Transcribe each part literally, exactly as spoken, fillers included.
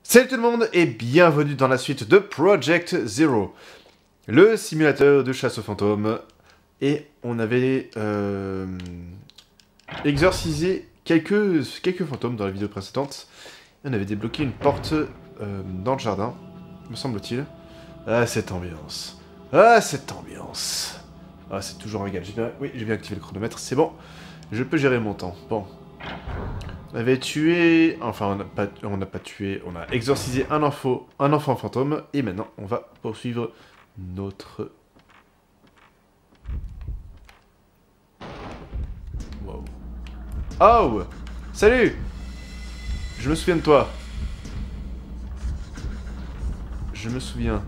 Salut tout le monde et bienvenue dans la suite de Project Zero, le simulateur de chasse aux fantômes. Et on avait euh, exorcisé quelques, quelques fantômes dans la vidéo précédente. Et on avait débloqué une porte euh, dans le jardin, me semble-t-il. Ah, cette ambiance. Ah, cette ambiance. Ah, c'est toujours un régal. Bien... Oui, j'ai bien activé le chronomètre, c'est bon. Je peux gérer mon temps. Bon. On avait tué... Enfin, on n'a pas... On n'a pas tué... On a exorcisé un enfant, un enfant fantôme. Et maintenant, on va poursuivre notre... Wow. Oh! Salut! Je me souviens de toi. Je me souviens.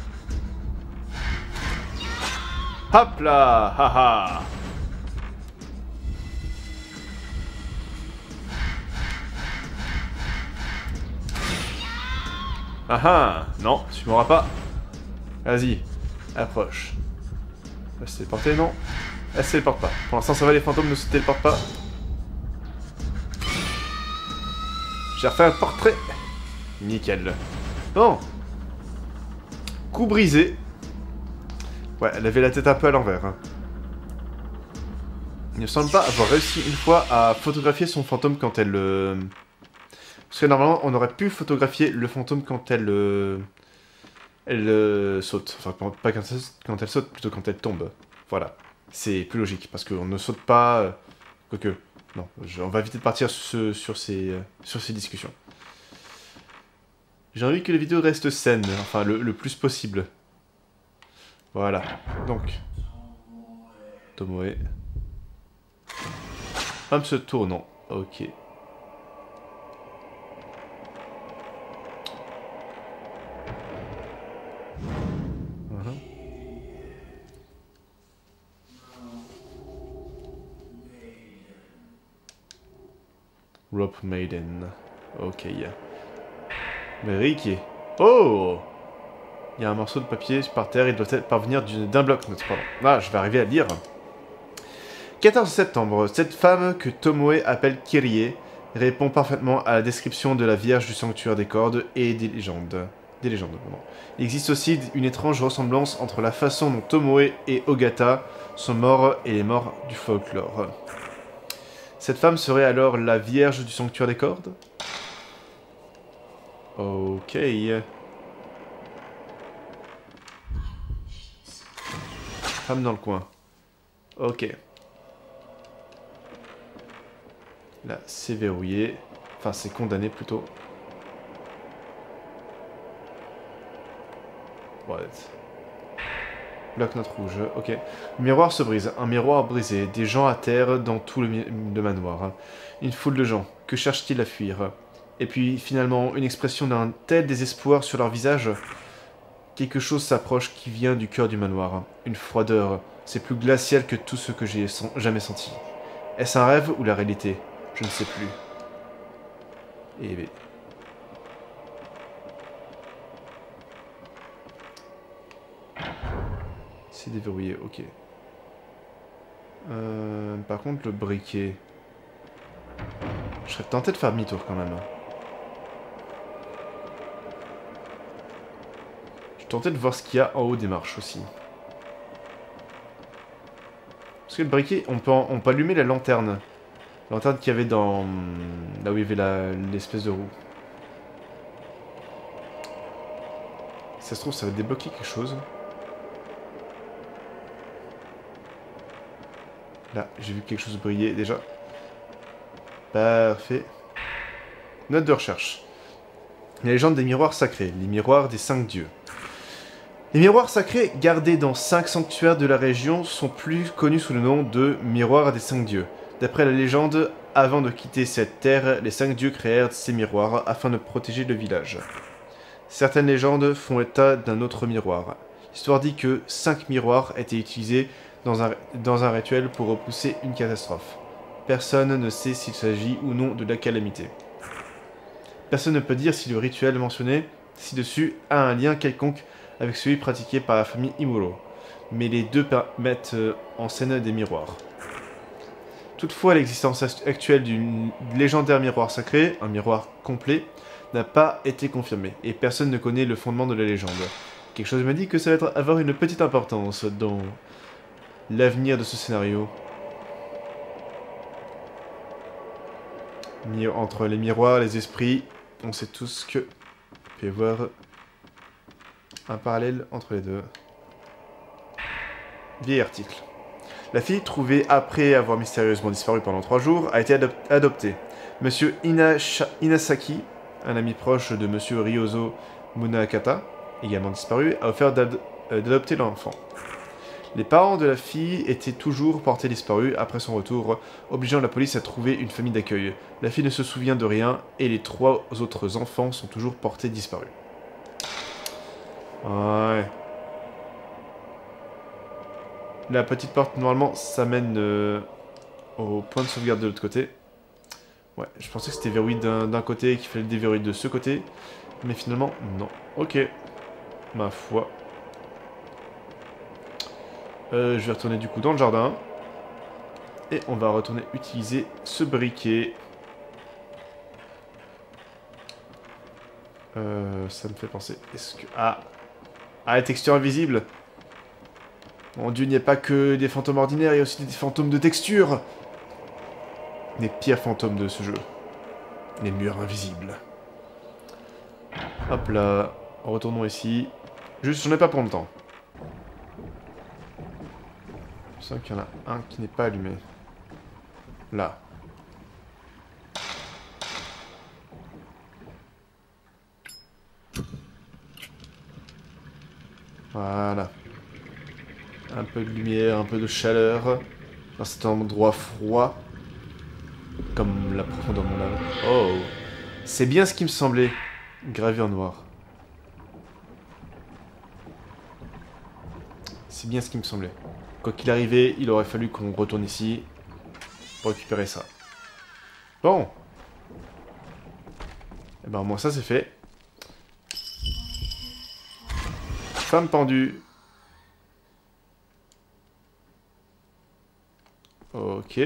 Hop là! Haha! Ah ah! Non, tu m'auras pas. Vas-y, approche. Elle se téléporter, non? Elle se téléporte pas. Pour l'instant, ça va, les fantômes ne se téléportent pas. J'ai refait un portrait. Nickel. Bon. Coup brisé. Ouais, elle avait la tête un peu à l'envers. Hein. Il ne me semble pas avoir réussi une fois à photographier son fantôme quand elle... Euh... Parce que normalement, on aurait pu photographier le fantôme quand elle... Euh... Elle euh, saute. Enfin, pas quand elle, quand elle saute, plutôt quand elle tombe. Voilà. C'est plus logique, parce qu'on ne saute pas... Euh... Quoique... Non, je... on va éviter de partir sur, sur, ces, euh, sur ces discussions. J'ai envie que les vidéos restent saines, enfin, le, le plus possible. Voilà. Donc... Tomoe... Femme se tournant. Ok. Uh-huh. Rope Maiden. Ok. Ricky. Oh! Il y a un morceau de papier par terre, il doit être parvenir d'un bloc-notes. Pardon. Ah, je vais arriver à lire. quatorze septembre. Cette femme que Tomoe appelle Kyrie répond parfaitement à la description de la Vierge du Sanctuaire des Cordes et des légendes. Des légendes, pardon. Il existe aussi une étrange ressemblance entre la façon dont Tomoe et Ogata sont morts et les morts du folklore. Cette femme serait alors la Vierge du Sanctuaire des Cordes? Ok. Femme dans le coin. Ok. Là, c'est verrouillé. Enfin, c'est condamné plutôt. What? Bloc-notes rouge, ok. Le miroir se brise. Un miroir brisé. Des gens à terre dans tout le, le manoir. Une foule de gens. Que cherchent-ils à fuir? Et puis, finalement, une expression d'un tel désespoir sur leur visage. Quelque chose s'approche qui vient du cœur du manoir. Une froideur. C'est plus glacial que tout ce que j'ai jamais senti. Est-ce un rêve ou la réalité? Je ne sais plus. Et... C'est déverrouillé, ok. Euh, par contre, le briquet... Je serais tenté de faire demi-tour quand même. Je suis tenté de voir ce qu'il y a en haut des marches aussi. Parce que le briquet, on peut, on peut allumer la lanterne. La lanterne qu'il y avait dans... Là où il y avait l'espèce de roue. Si ça se trouve, ça va débloquer quelque chose. Là, j'ai vu quelque chose briller déjà. Parfait. Note de recherche. La légende des miroirs sacrés. Les miroirs des cinq dieux. Les miroirs sacrés gardés dans cinq sanctuaires de la région sont plus connus sous le nom de miroirs des cinq dieux. D'après la légende, avant de quitter cette terre, les cinq dieux créèrent ces miroirs afin de protéger le village. Certaines légendes font état d'un autre miroir. L'histoire dit que cinq miroirs étaient utilisés dans un, dans un rituel pour repousser une catastrophe. Personne ne sait s'il s'agit ou non de la calamité. Personne ne peut dire si le rituel mentionné ci-dessus a un lien quelconque avec celui pratiqué par la famille Imuro, mais les deux mettent en scène des miroirs. Toutefois, l'existence actuelle d'une légendaire miroir sacré, un miroir complet, n'a pas été confirmé, et personne ne connaît le fondement de la légende. Quelque chose me dit que ça va être, avoir une petite importance dans l'avenir de ce scénario. Entre les miroirs, les esprits, on sait tous que... Vous pouvez voir un parallèle entre les deux. Vieil article. La fille, trouvée après avoir mystérieusement disparu pendant trois jours, a été adop adoptée. Monsieur Inasha Inasaki, un ami proche de Monsieur Ryozo Munakata, également disparu, a offert d'adopter l'enfant. Les parents de la fille étaient toujours portés disparus après son retour, obligeant la police à trouver une famille d'accueil. La fille ne se souvient de rien et les trois autres enfants sont toujours portés disparus. Ouais. La petite porte, normalement, ça mène euh, au point de sauvegarde de l'autre côté. Ouais, je pensais que c'était verrouillé d'un côté et qu'il fallait le déverrouiller de ce côté. Mais finalement, non. Ok. Ma foi. Euh, je vais retourner du coup dans le jardin. Et on va retourner utiliser ce briquet. Euh, ça me fait penser. Est-ce que... Ah. Ah, la texture invisible. Mon dieu, il n'y a pas que des fantômes ordinaires, il y a aussi des fantômes de texture. Les pires fantômes de ce jeu. Les murs invisibles. Hop là. Retournons ici. Juste, j'en ai pas pour longtemps. Je sens qu'il y en a un qui n'est pas allumé. Là. Voilà. Un peu de lumière, un peu de chaleur. Dans cet endroit froid. Comme la profondeur de mon âme. Oh. C'est bien ce qui me semblait. Gravé en noir. C'est bien ce qui me semblait. Quoi qu'il arrivait, il aurait fallu qu'on retourne ici. Pour récupérer ça. Bon. Et ben moi ça c'est fait. Femme pendue. Ok.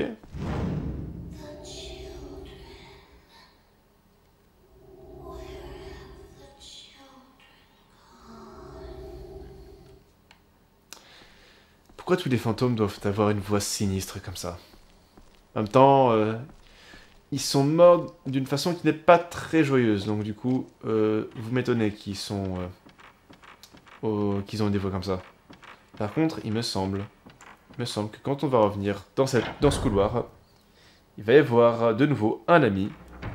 Pourquoi tous les fantômes doivent avoir une voix sinistre comme ça? En même temps, euh, ils sont morts d'une façon qui n'est pas très joyeuse. Donc du coup, euh, vous m'étonnez qu'ils sont, euh, oh, qu'ils ont des voix comme ça. Par contre, il me semble, il me semble que quand on va revenir dans, cette, dans ce couloir, il va y avoir de nouveau un ami.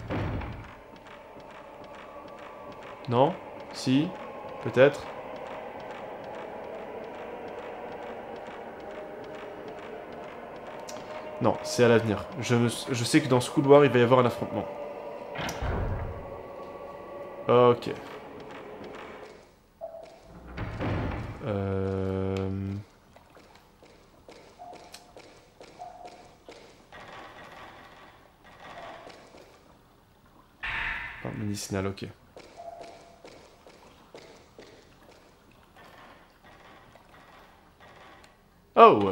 Non? Si? Peut-être? Non, c'est à l'avenir. Je, me, je sais que dans ce couloir, il va y avoir un affrontement. Ok. Euh... Plante médicinale, ok. Oh!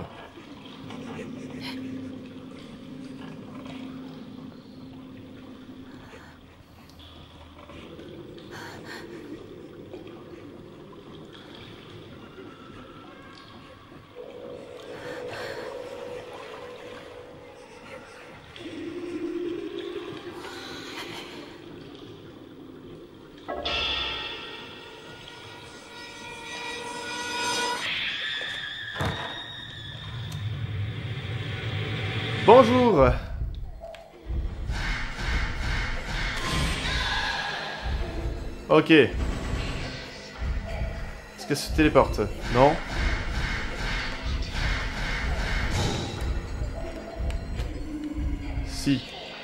Bonjour. Ok. Est-ce qu'elle se téléporte? Non. Si.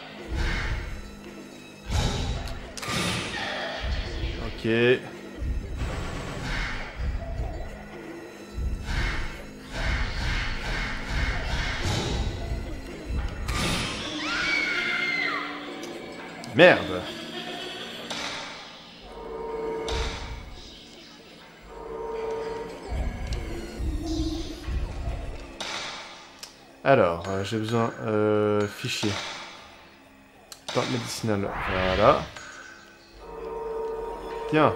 Ok. Merde. Alors, euh, j'ai besoin... Euh, fichier. Plante médicinale. Voilà. Tiens.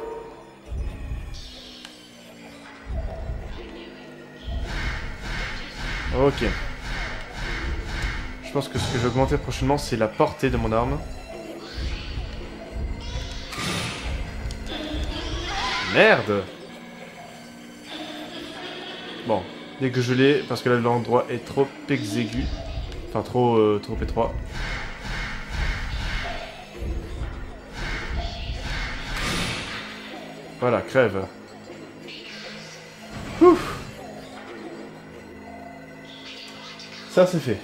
Ok. Je pense que ce que je vais augmenter prochainement, c'est la portée de mon arme. Merde! Bon, dès que je l'ai, parce que là l'endroit est trop exigu. Enfin, trop, euh, trop étroit. Voilà, crève. Ouf. Ça, c'est fait.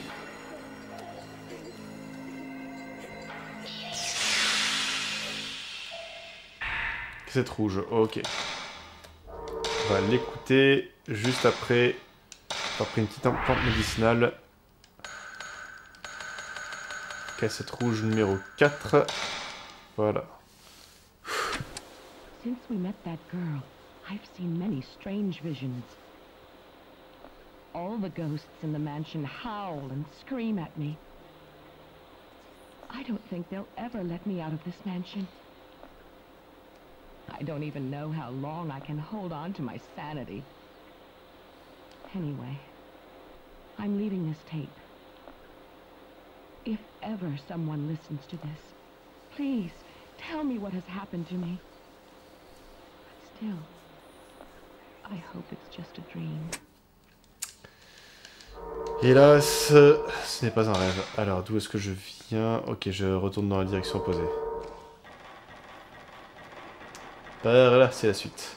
C'est rouge, ok. On va l'écouter juste après. Après une petite plante médicinale. Cassette rouge numéro quatre. Voilà. Since we met that girl, I've seen many strange visions. All the ghosts in the mansion howl and scream at me. I don't think they'll ever let me out of this mansion. I don't even know how long I can hold on to my sanity. Anyway, I'm leaving this tape. If ever someone listens to this, please tell me what has happened to me. But still, I hope it's just a dream. Hélas, ce n'est pas un rêve. Alors, d'où est-ce que je viens? Ok, je retourne dans la direction opposée. Par là, c'est la suite.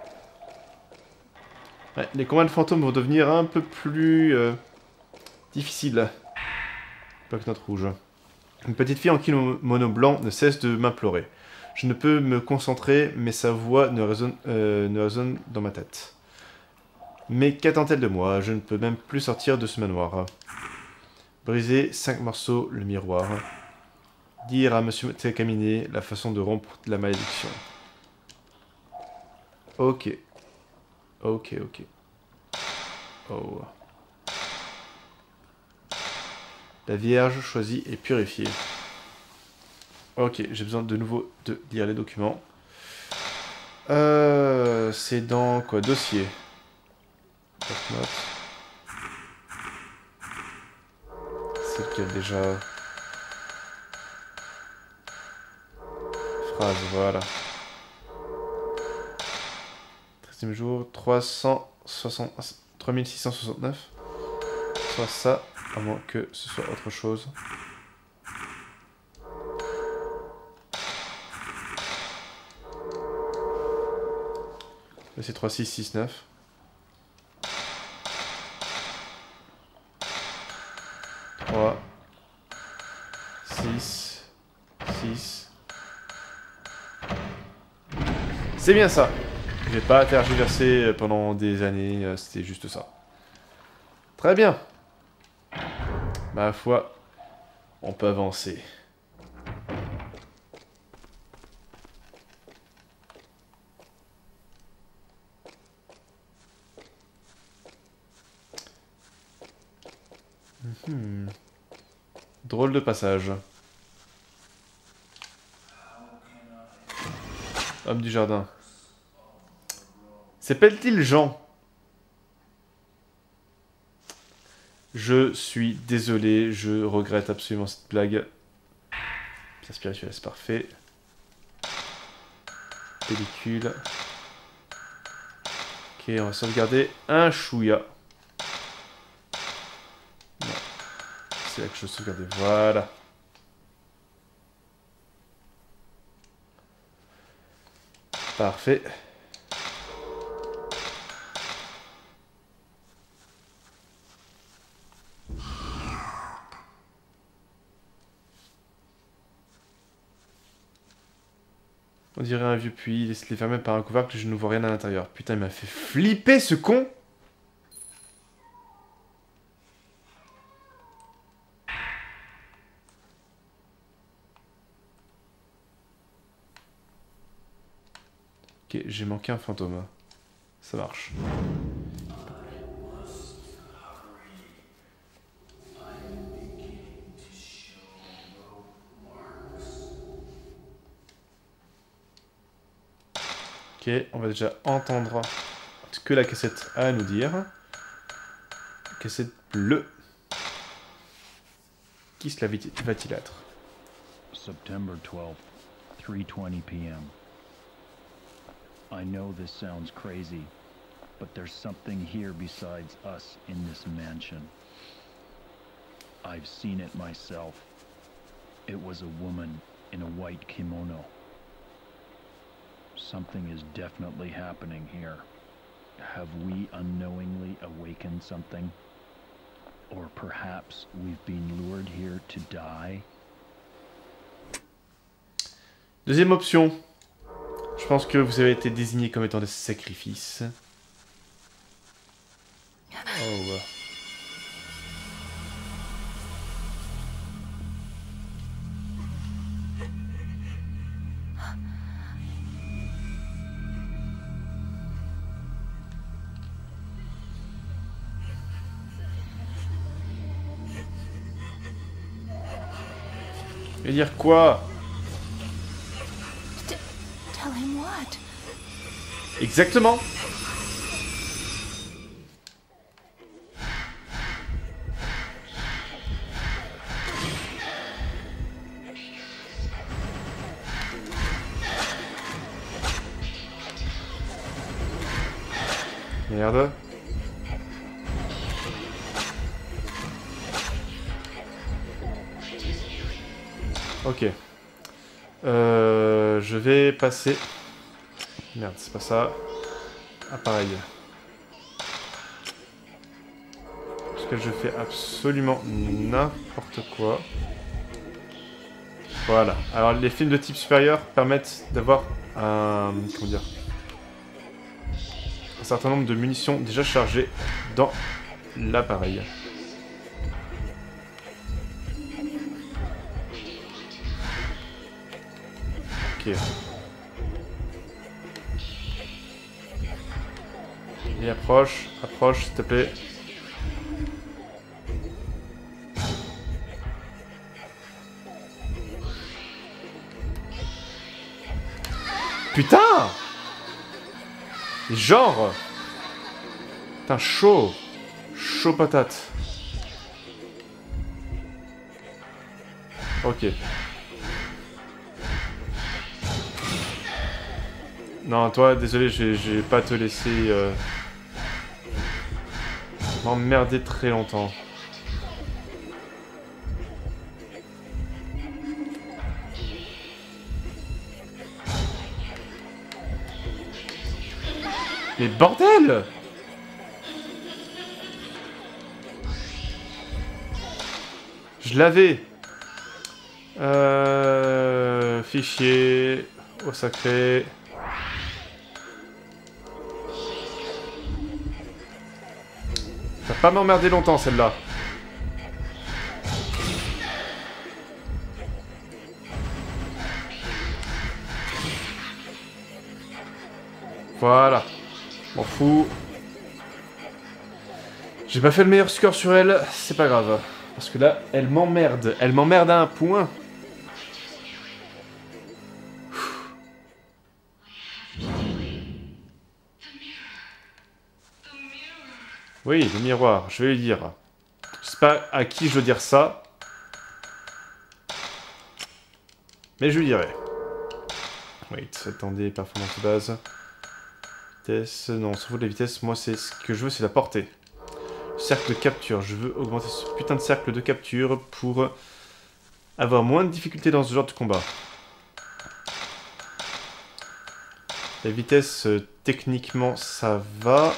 Ouais, les combats de fantômes vont devenir un peu plus euh, difficiles. Bloc note rouge. Une petite fille en kimono blanc ne cesse de m'implorer. Je ne peux me concentrer, mais sa voix ne résonne, euh, ne résonne dans ma tête. Mais qu'attend-elle de moi? Je ne peux même plus sortir de ce manoir. Briser cinq morceaux le miroir. Dire à Monsieur Técaminé la façon de rompre la malédiction. Ok. Ok, ok. Oh. La Vierge choisie et purifiée. Ok, j'ai besoin de nouveau de lire les documents. Euh, c'est dans quoi? Dossier. C'est lequel déjà? Phrase, voilà. treizième jour, trois cent soixante... trois mille six cent soixante-neuf. Soit ça, à moins que ce soit autre chose. Là c'est trois six six neuf. trois, six, six. C'est bien ça. J'ai pas tergiversé pendant des années, c'était juste ça. Très bien. Ma foi, on peut avancer. Hmm. Drôle de passage. Homme du jardin. S'appelle-t-il Jean? Je suis désolé, je regrette absolument cette blague. Pierre spirituelle, c'est parfait. Pellicule. Ok, on va sauvegarder un chouïa. C'est là que je sauvegardais, voilà. Parfait. On dirait un vieux puits, laissez-les fermer par un couvercle, je ne vois rien à l'intérieur. Putain, il m'a fait flipper ce con! Ok, j'ai manqué un fantôme. Ça marche. Ok, on va déjà entendre ce que la cassette a à nous dire. Cassette bleue. Qui se la va-t-il être? September twelfth, three twenty p m I know this sounds crazy, but there's something here besides us in this mansion. I've seen it myself. It was a woman in a white kimono. Something is definitely happening here. Have we unknowingly awakened something? Or perhaps we've been lured here to die? Deuxième option. Je pense que vous avez été désigné comme étant des sacrifices. Oh. Et dire quoi? Tell him what? Exactement. Merde. Ok. Euh, je vais passer... Merde, c'est pas ça. Appareil. Parce que je fais absolument n'importe quoi. Voilà. Alors, les films de type supérieur permettent d'avoir un... Comment dire? Un certain nombre de munitions déjà chargées dans l'appareil. Ok. Et approche, approche, s'il te plaît. Putain! Genre! Putain, chaud! Chaud patate. Ok. Non, toi, désolé, je vais pas te laisser euh, m'emmerder très longtemps. Mais bordel! Je l'avais. Euh, fichier au sacré. Ça va pas m'emmerder longtemps celle-là. Voilà. M'en fous. J'ai pas fait le meilleur score sur elle, c'est pas grave. Parce que là, elle m'emmerde. Elle m'emmerde à un point. Oui, le miroir, je vais lui dire. Je sais pas à qui je veux dire ça. Mais je lui dirai. Wait, attendez, performance de base. Vitesse, non, on s'en fout de la vitesse. Moi, c'est ce que je veux, c'est la portée. Cercle de capture, je veux augmenter ce putain de cercle de capture pour avoir moins de difficultés dans ce genre de combat. La vitesse, euh, techniquement, ça va.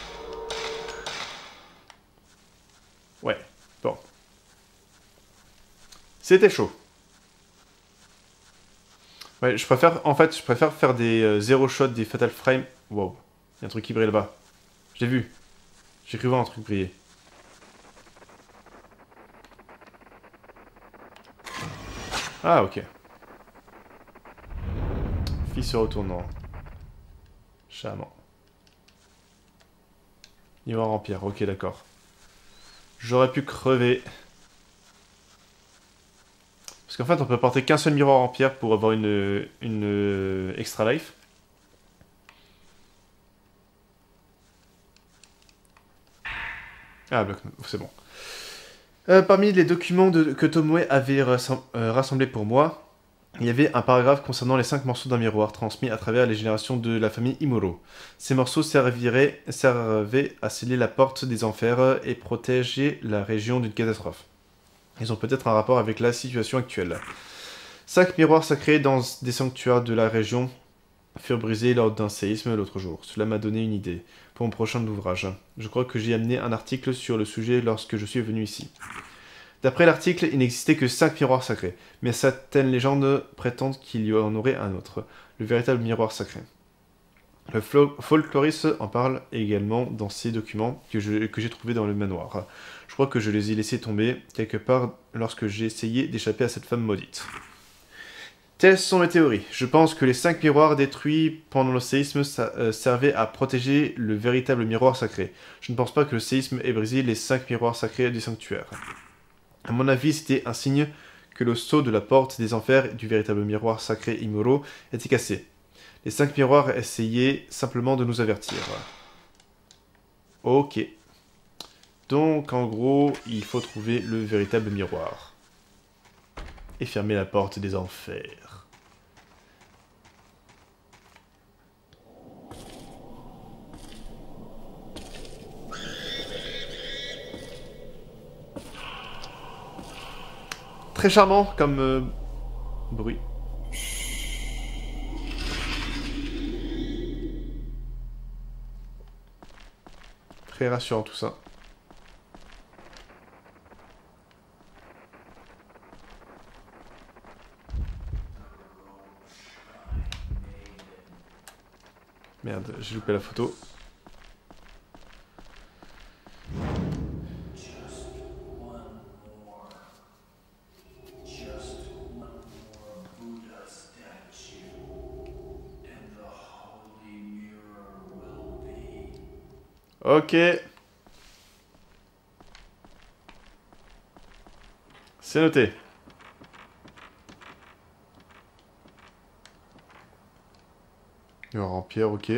Ouais, bon. C'était chaud. Ouais, je préfère, en fait, je préfère faire des euh, zéro shot, des fatal frame. Wow, il y a un truc qui brille là-bas. Je l'ai vu. J'ai cru voir un truc briller. Ah, ok. Fille se retournant. Charmant. Miroir en pierre, ok, d'accord. J'aurais pu crever. Parce qu'en fait, on peut porter qu'un seul miroir en pierre pour avoir une, une extra life. Ah, bloc-notes, c'est bon. Euh, parmi les documents de, que Tomoe avait rassem euh, rassemblés pour moi, il y avait un paragraphe concernant les cinq morceaux d'un miroir transmis à travers les générations de la famille Imuro. Ces morceaux serviraient, servaient à sceller la porte des enfers et protéger la région d'une catastrophe. Ils ont peut-être un rapport avec la situation actuelle. Cinq miroirs sacrés dans des sanctuaires de la région furent brisés lors d'un séisme l'autre jour. Cela m'a donné une idée pour mon prochain ouvrage. Je crois que j'ai amené un article sur le sujet lorsque je suis venu ici. D'après l'article, il n'existait que cinq miroirs sacrés, mais certaines légendes prétendent qu'il y en aurait un autre, le véritable miroir sacré. Le folkloriste en parle également dans ces documents que j'ai que j'ai trouvés dans le manoir. Je crois que je les ai laissés tomber quelque part lorsque j'ai essayé d'échapper à cette femme maudite. Telles sont mes théories. Je pense que les cinq miroirs détruits pendant le séisme euh, servaient à protéger le véritable miroir sacré. Je ne pense pas que le séisme ait brisé les cinq miroirs sacrés du sanctuaire. À mon avis, c'était un signe que le sceau de la porte des enfers du véritable miroir sacré Imuro était cassé. Les cinq miroirs essayaient simplement de nous avertir. Ok. Donc, en gros, il faut trouver le véritable miroir. Et fermer la porte des enfers. Très charmant comme euh, bruit. Très rassurant tout ça. Merde, j'ai loupé la photo. Ok. C'est noté. En pierre, ok.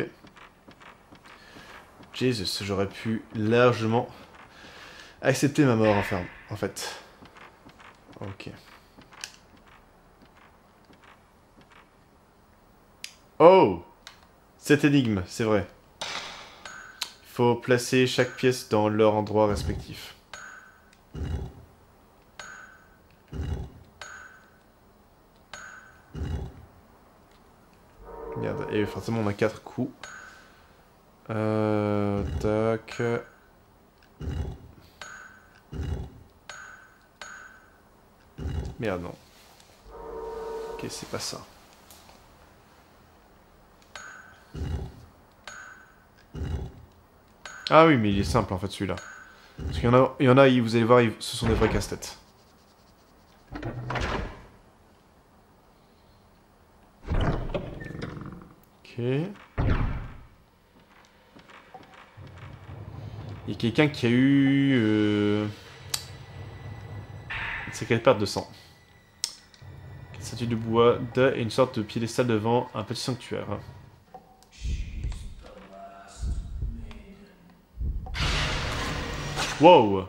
Jesus, j'aurais pu largement accepter ma mort enfin, en fait. Ok. Oh! Cette énigme, c'est vrai. Il faut placer chaque pièce dans leur endroit respectif. Merde, et forcément on a quatre coups. Euh... Tac... Merde, non. Ok, c'est pas ça. Ah oui, mais il est simple en fait celui-là. Parce qu'il y en a, il y en a, vous allez voir, ce sont des vrais casse-têtes. Ok. Il y a quelqu'un qui a eu... Euh... une sacrée perte de sang. Une statue de bois de, et une sorte de piédestal devant un petit sanctuaire. Wow!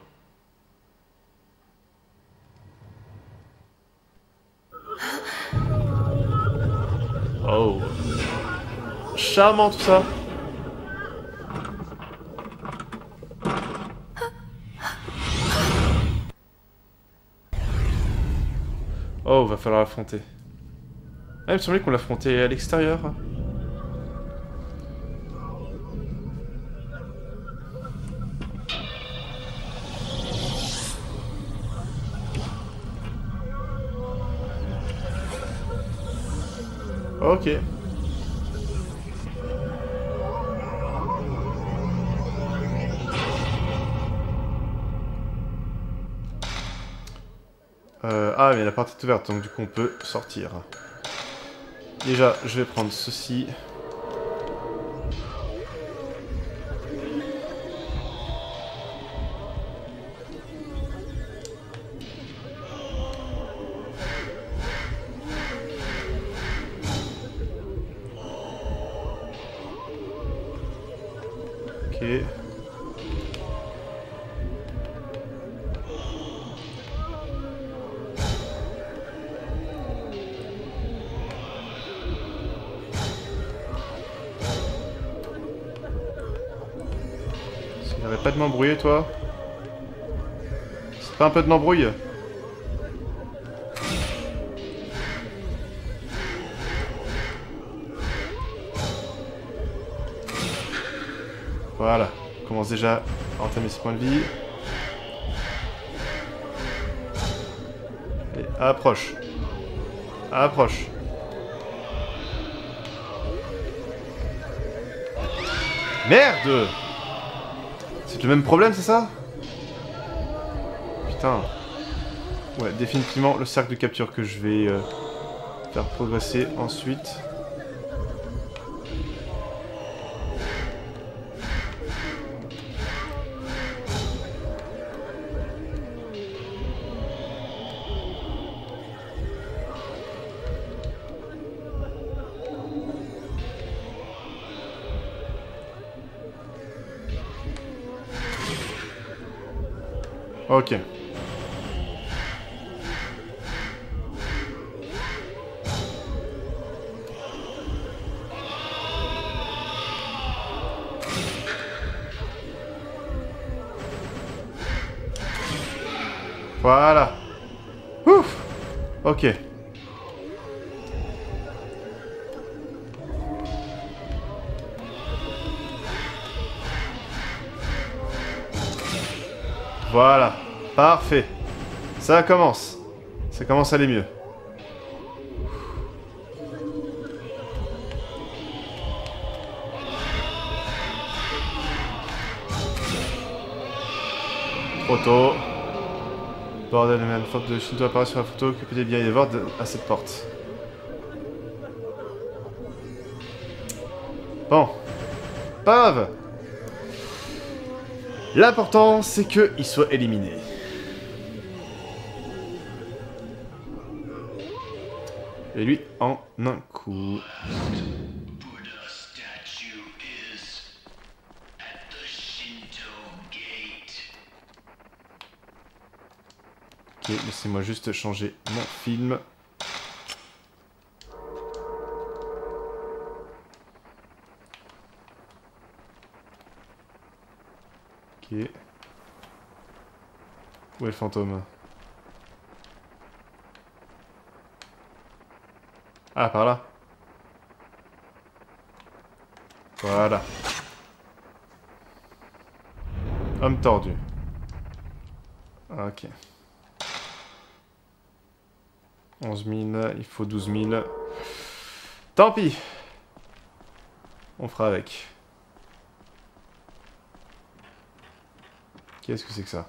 Oh! Charmant tout ça! Oh, va falloir l'affronter. Ah, il me semblait qu'on l'affrontait à l'extérieur. Ok. Euh, ah, mais la porte est ouverte, donc du coup on peut sortir. Déjà, je vais prendre ceci. Ok. J'arrête pas de m'embrouiller, toi. C'est pas un peu de m'embrouille? Voilà. On commence déjà à entamer ses points de vie. Allez, approche. Approche. Merde! C'est le même problème, c'est ça? Putain. Ouais, définitivement le cercle de capture que je vais euh, faire progresser ensuite. Ok. Voilà. Ouf. Ok. Voilà. Parfait. Ça commence. Ça commence à aller mieux. Trop tôt. Bordel, même faute de Shinto apparaît sur la photo. Que peut-il bien y avoir de... à cette porte? Bon. Pas grave. L'important, c'est qu'il soit éliminé. Et lui, en un coup. Ok, laissez-moi juste changer mon film. Ok. Où est le fantôme? Ah, par là. Voilà. Homme tordu. Ok. onze mille, il faut douze mille. Tant pis. On fera avec. Qu'est-ce que c'est que ça?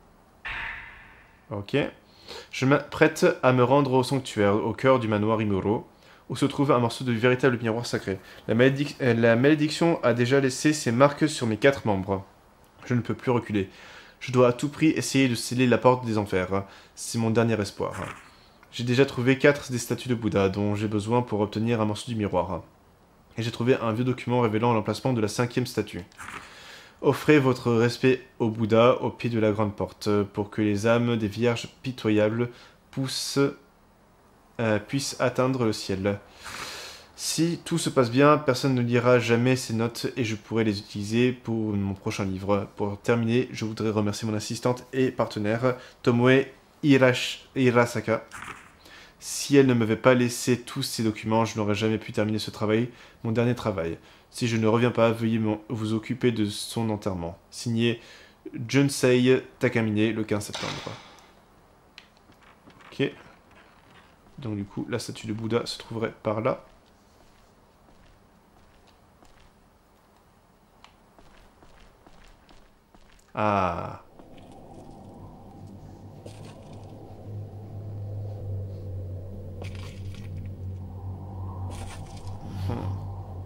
Ok. Je m'apprête à me rendre au sanctuaire, au cœur du manoir Imuro, où se trouve un morceau de véritable miroir sacré. La, malédic la malédiction a déjà laissé ses marques sur mes quatre membres. Je ne peux plus reculer. Je dois à tout prix essayer de sceller la porte des enfers. C'est mon dernier espoir. J'ai déjà trouvé quatre des statues de Bouddha dont j'ai besoin pour obtenir un morceau du miroir. Et j'ai trouvé un vieux document révélant l'emplacement de la cinquième statue. Offrez votre respect au Bouddha au pied de la grande porte, pour que les âmes des vierges pitoyables poussent, euh, puissent atteindre le ciel. Si tout se passe bien, personne ne lira jamais ces notes et je pourrai les utiliser pour mon prochain livre. Pour terminer, je voudrais remercier mon assistante et partenaire, Tomoe Hirash Hirasaka. Si elle ne m'avait pas laissé tous ces documents, je n'aurais jamais pu terminer ce travail, mon dernier travail. Si je ne reviens pas, veuillez vous occuper de son enterrement. Signé Junsei Takamine, le quinze septembre. Ok. Donc du coup, la statue de Bouddha se trouverait par là. Ah. Hmm.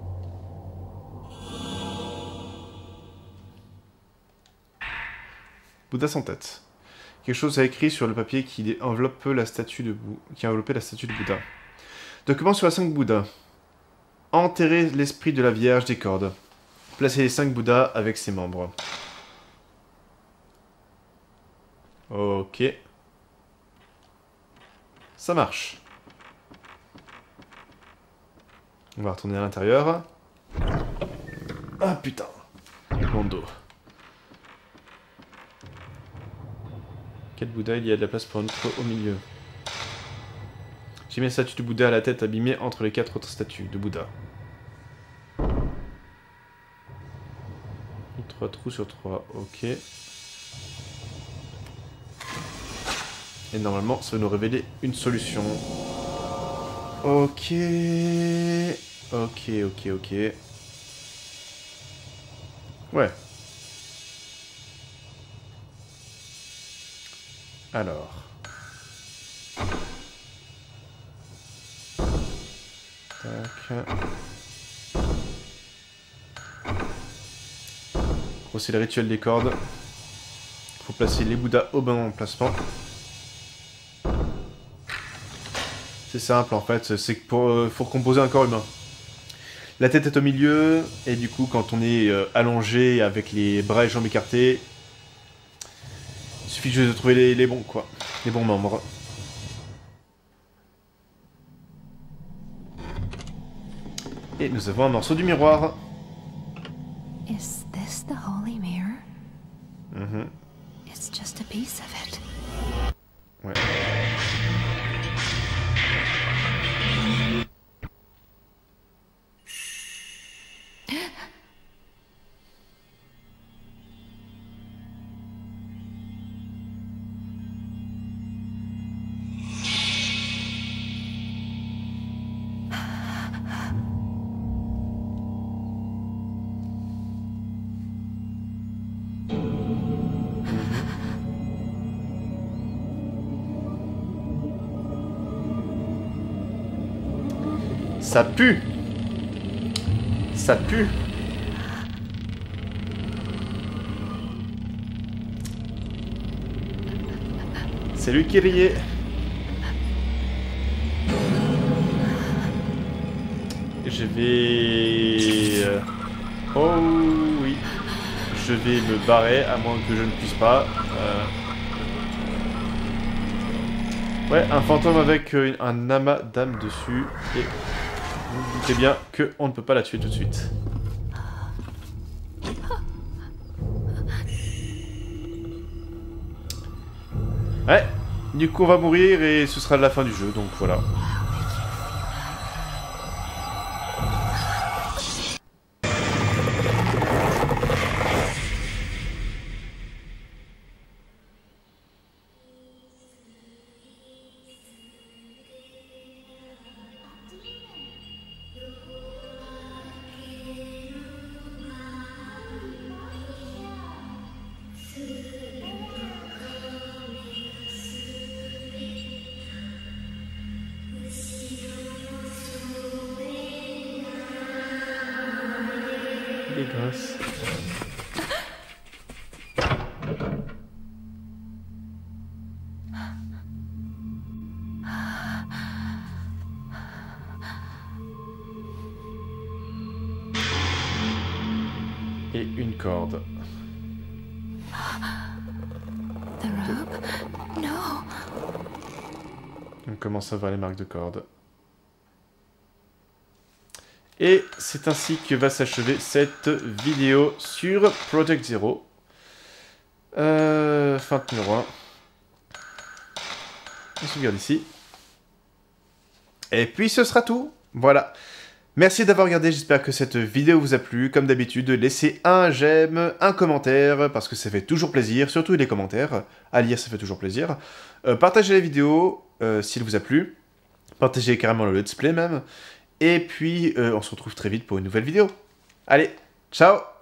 Bouddha sans tête. Quelque chose a écrit sur le papier qui enveloppe la statue de Bou... qui a enveloppé la statue de Bouddha. Document sur la cinq Bouddha. Enterrer l'esprit de la Vierge des cordes. Placer les cinq Bouddhas avec ses membres. Ok. Ça marche. On va retourner à l'intérieur. Ah putain. Mon dos. Quel Bouddha, il y a de la place pour un autre au milieu. J'ai mis la statue de Bouddha à la tête abîmée entre les quatre autres statues de Bouddha. trois trous sur trois, ok. Et normalement, ça va nous révéler une solution. Ok. Ok, ok, ok. Ouais. Alors. Tac. Gros, c'est le rituel des cordes. Il faut placer les Bouddhas au bon emplacement. C'est simple en fait, c'est que pour euh, faut recomposer un corps humain. La tête est au milieu, et du coup quand on est euh, allongé avec les bras et jambes écartés, il suffit juste de trouver les, les bons quoi, les bons membres. Et nous avons un morceau du miroir. Is this the holy mirror? Mm-hmm. It's just a piece of it. Ouais. Ça pue. Ça pue. C'est lui qui riait. Je vais... euh, Oh oui. Je vais me barrer, à moins que je ne puisse pas. Euh... Ouais, un fantôme avec euh, un amas d'âmes dessus. Et vous vous doutez bien qu'on ne peut pas la tuer tout de suite. Ouais, du coup on va mourir et ce sera la fin du jeu, donc voilà. Les gosses. Et une corde. The rope? No. On commence à voir les marques de corde. Et c'est ainsi que va s'achever cette vidéo sur Project Zero. Euh, fin de numéro un. On sauvegarde ici. Et puis ce sera tout. Voilà. Merci d'avoir regardé, j'espère que cette vidéo vous a plu. Comme d'habitude, laissez un j'aime, un commentaire, parce que ça fait toujours plaisir, surtout les commentaires. À lire, ça fait toujours plaisir. Euh, partagez la vidéo, euh, s'il vous a plu. Partagez carrément le let's play même. Et puis, euh, on se retrouve très vite pour une nouvelle vidéo. Allez, ciao!